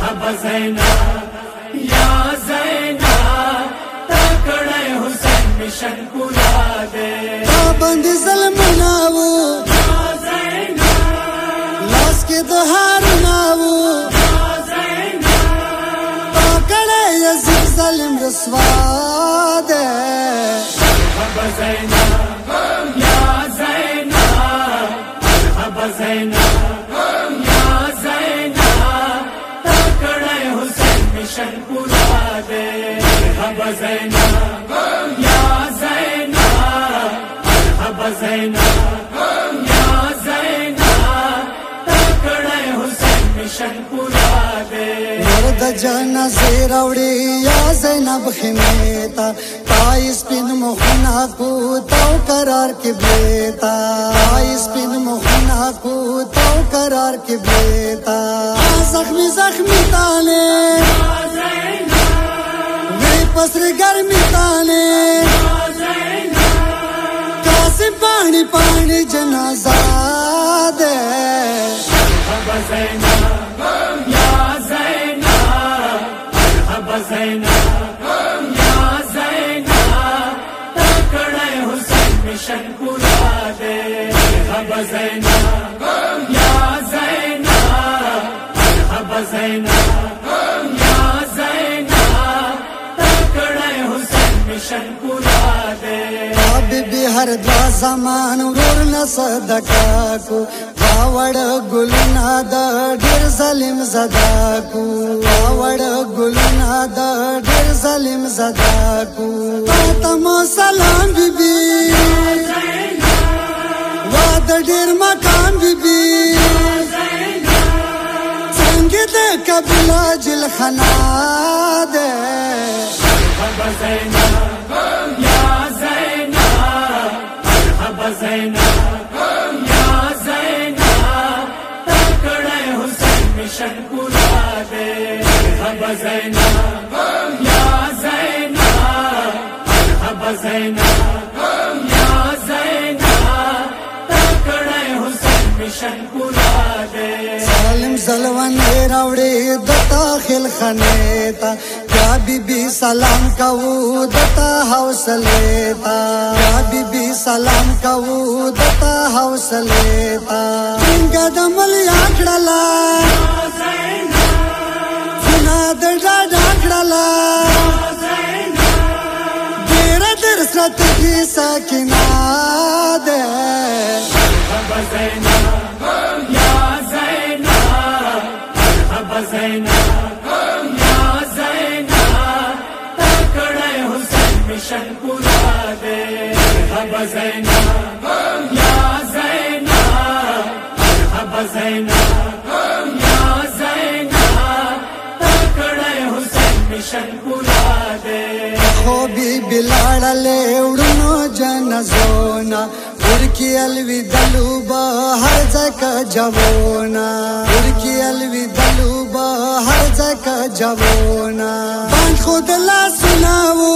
मरहबा ज़ैना या ज़ैना तकड़े हुसैन मिशन पूरा दे पाबंद ज़ल्मनावो या ज़ैना लाश के दोहार नावो या ज़ैना तकड़े यज़ीद ज़ालिम रस्वा दे मरहबा ज़ैना या ज़ैना मरहबा ज़ैना या ज़ैना तकड़े हुसैन मिशन पूरा दे मरहबा ज़ैना या ज़ैना मरहबा ज़ैना या ज़ैना तकड़े हुसैन मिशन पूरा दे मर्द जनाज़े रावड़ी या ज़ैनब खिमेता ताइस पिन मुखना को तो करार के बेता ताइस पिन मुखना को तो करार के बेता जख्मी जख्मी ताने वे पसर गर्मी ताने कासिम पानी पानी जनाजा दे मरहबा ज़ैना या ज़ैना मरहबा ज़ैना या ज़ैना तकड़े हुसैन मिशन पूरा दे मरहबा ज़ैना या ज़ैना मरहबा ज़ैना या ज़ैना तकड़े हुसैन मिशन पूरा दे बीबी हर द्वा जमान रोर न सदका को बावड़ गुलना द ढेर ज़ालिम ज़दा को बावड़ गुलना द ढेर ज़ालिम ज़दा को तमो सलाम बीबी वाद ढेर मकान बीबी संगीत कबिला जिल खना दे मरहबा ज़ैना या ज़ैना मरहबा ज़ैना या ज़ैना तकड़े हुसैन मिशन पूरा दे मरहबा ज़ैना या ज़ैना मरहबा ज़ैना या ज़ैना तकड़े हुसैन मिशन पूरा दे ज़ालिम ज़लवन रावड़ी दता खिल खनेता क्या बीबी सलाम कहू दता हौसलेता क्या बीबी सलाम कहू दता हौसलेता कदमल आखड़ला सुनाद डाखड़ला तेरा दरसत की सकिना दे मरहबा ज़ैना या ज़ैना मरहबा ज़ैना या ज़ैना तकड़े हुसैन मिशन पूरा दे मरहबा ज़ैना या ज़ैना मरहबा ज़ैना या ज़ैना तकड़े हुसैन मिशन पूरा दे खोबी बिलाड़ले उड़नो जन जोना उर्की अलवी दलूबा हर जगह जवोना उर्की अलवी दलूबा हर जगह जवोना बांध खुद ला सुनावो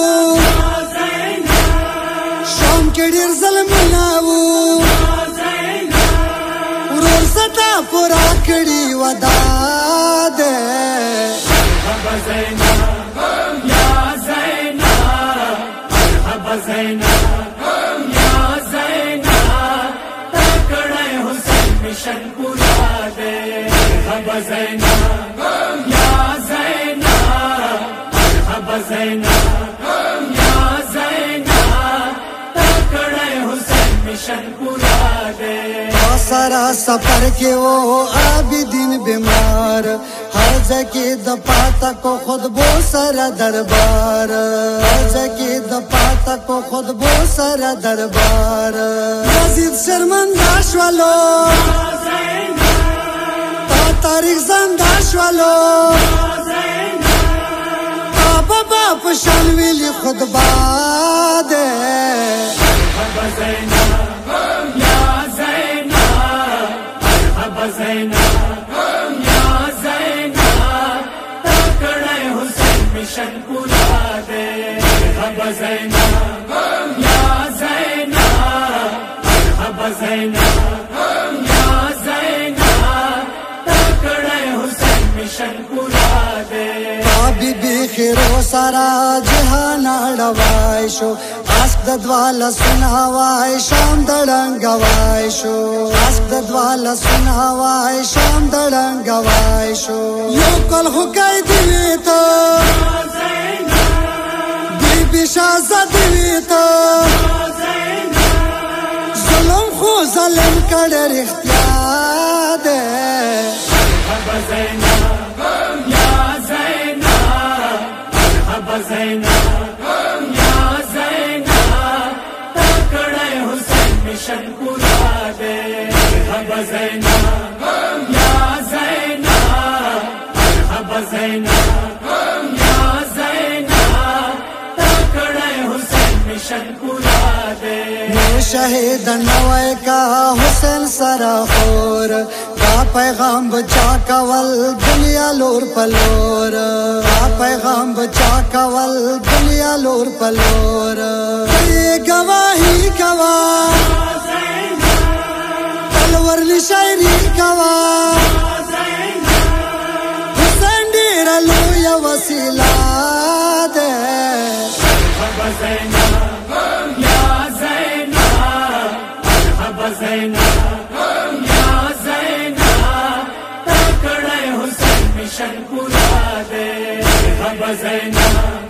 शाम के डेर ज़ल्मनावो उरोर सता पूरा कड़ी वदा दे मरहबा ज़ैना या ज़ैना मरहबा ज़ैना या ज़ैना तकड़े हुसैन मिशन पूरा दे मरहबा ज़ैना या ज़ैना मरहबा ज़ैना या ज़ैना तकड़े हुसैन मिशन पूरा दे सारा सफर के वो आबिदीन बीमार हर जगह दपाता को खुद बो सारा दरबार हर जगह दपाता को खुद बो सारा दरबार यज़ीद शर्मंदाश वालो तारीख ज़ंदाश वालो बाप शानविली खुद बादे मरहबा ज़ैना या ज़ैना मरहबा ज़ैना या ज़ैना तकड़े हुसैन मिशन पूरा दे मरहबा ज़ैना या ज़ैना मरहबा ज़ैना या ज़ैना तकड़े हुसैन मिशन पूरा दे बीबी खिरो सारा जहान अड़वाय शो आस्क दवाला सुनावाय शाम दड़ंगवाय शो आस्क दवाला सुनावाय शाम दड़ंगवाय शो यो कल हुकाय दिवी तो बीबी शाजा दिवी तो जुल्म खो ज़ालिम कड़र इख्तियार दे मिशन पूरा दे ज़ैना या ज़ैना ज़ैना या ज़ैना तकड़े हुसैन मिशन पूरा दे शहीद नवै का हुसैन सरखोर का पैगाम बचा कवल दुनिया लोर पलोर का पैगाम बचा कवल दुनिया लोर पलोर ये गवाही गवाह तलवर शायरी गवाह हुसैन डेरा लोया वसीला दे ज़ैना या ज़ैना ज़ैना या ज़ैना तकड़े हुसैन मिशन पूरा दे ज़ैना